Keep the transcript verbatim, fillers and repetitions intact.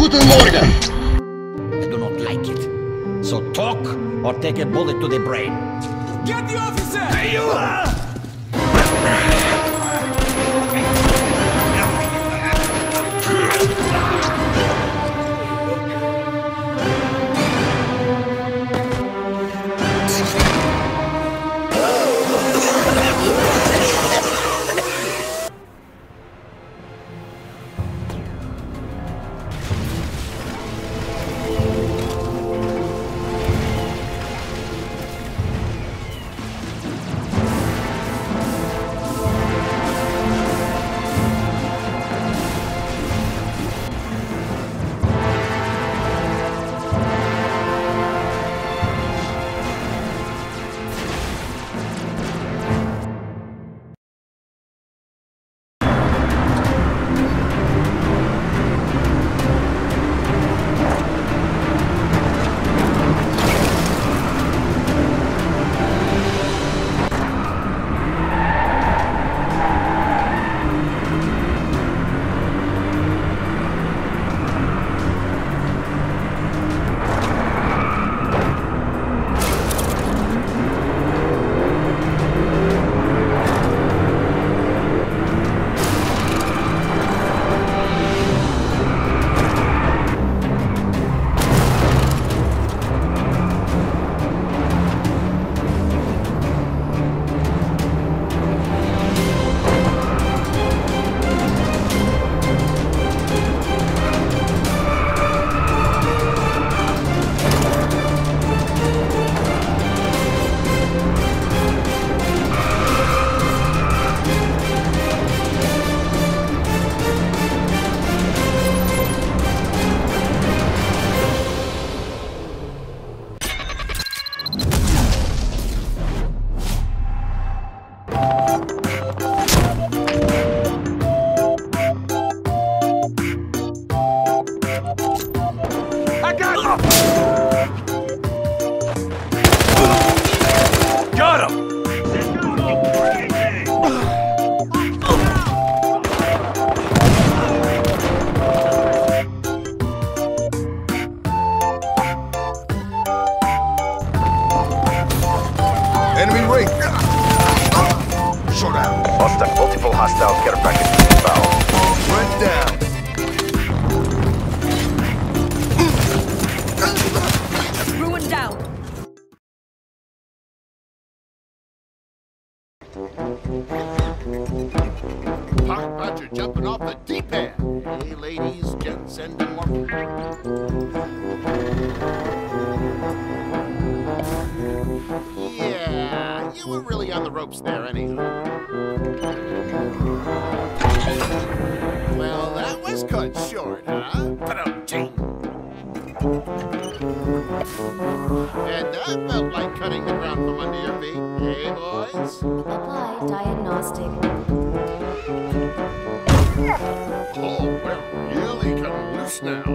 Guten Morgen! I do not like it. So talk or take a bullet to the brain. Get the officer! Hey, you! Got him! Enemy raid! Showdown! Hostile, multiple hostile care package inbound. Red down! Ruin down. Talk about you jumping off the deep end. Hey, ladies, gents, and more. Yeah, you were really on the ropes there, anyhow. Well, that was cut short, huh? Ba-dum-ting. And that felt like cutting the ground from under your feet. Hey, boys? Apply diagnostic. Oh, we're really cutting loose now.